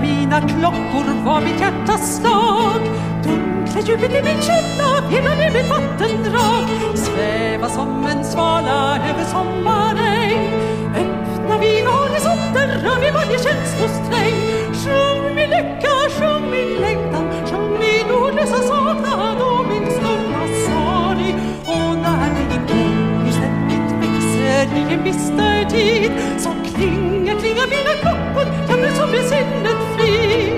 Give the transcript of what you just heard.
mina klockor var mitt hjärtas slag. Dunkla djupet i min källa, hela i mitt vattendrag. Sväva som en svala över sommarregn. Öppna mina horisonter, rör vid varje känslosträng. Sjung min lycka, sjung min längtan, sjung min ordlösa saknad och min stumma sorg. Och när min ton ständigt växer i en bister tid, så klingar mina klockor, kan bli som i sinnet fri.